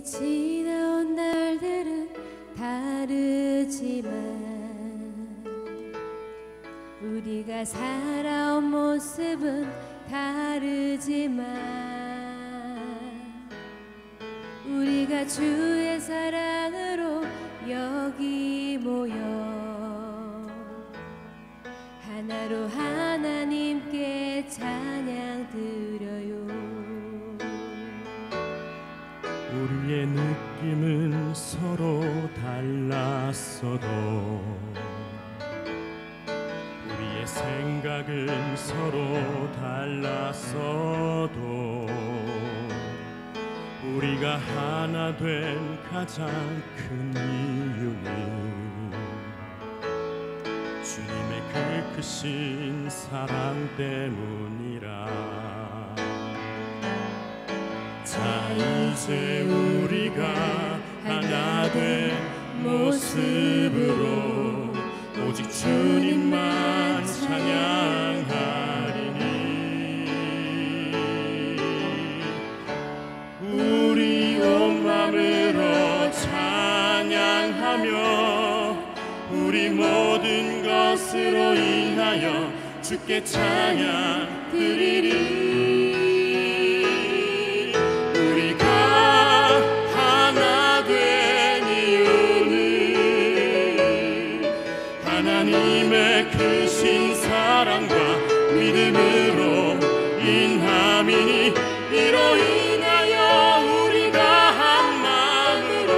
지나온 날들은 다르지만 우리가 살아온 모습은 다르지만 우리가 주의 사랑으로 여기 모여 하나로 하나님께 찬양 드려요. 우리의 느낌은 서로 달랐어도 우리의 생각은 서로 달랐어도 우리가 하나 된 가장 큰 이유는 주님의 그 크신 사랑 때문이라. 자, 이제 우리가 하나 된 모습으로 오직 주님만 찬양하리니 우리 온 마음으로 찬양하며 우리 모든 것으로 인하여 주께 찬양 드리리. 하나님의 크신 사랑과 믿음으로 인함이니 이로 인하여 우리가 한 마음으로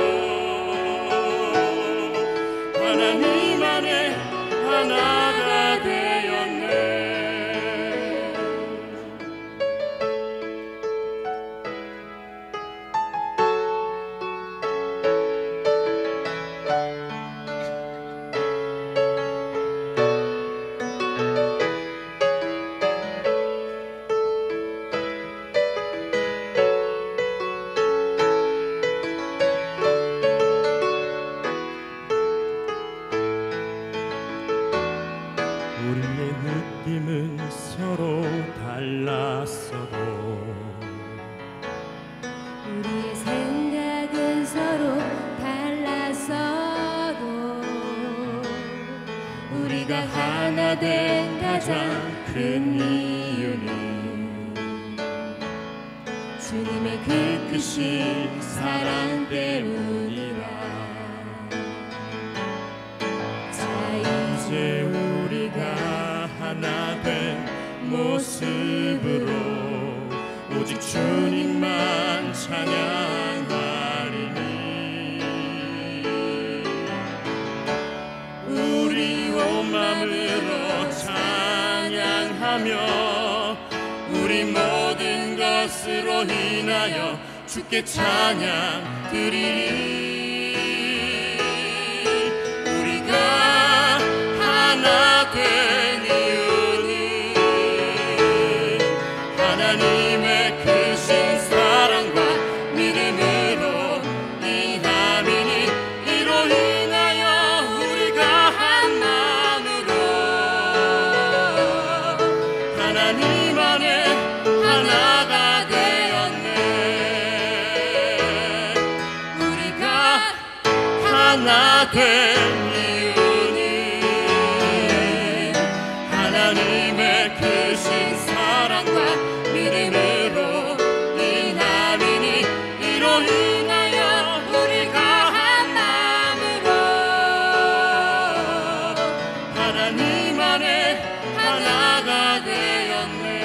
하나님 안에 하나가 되었네. 우리의 느낌은 서로 달랐어도 우리의 생각은 서로 달랐어도 우리가 하나 된 가장 큰 이유는 주님의 그 크신 사랑 때문이라. 자, 이제 우리가 하나 된 모습으로 오직 주님만 찬양하리니 우리 온 마음으로 찬양하며 우리 모든 것으로 인하여 주께 찬양 드리리. 우리가 하나 된 이유는 하나님의 크신 사랑과 믿음으로 인함이니 이로 인하여 우리가 한 마음으로 하나님 안에 하나가 되었네. 우리가 하나 된 하나님의 크신 사랑과 믿음으로 인함이니 이로 인하여 우리가 한 마음으로 하나님 안에 하나가 되었네.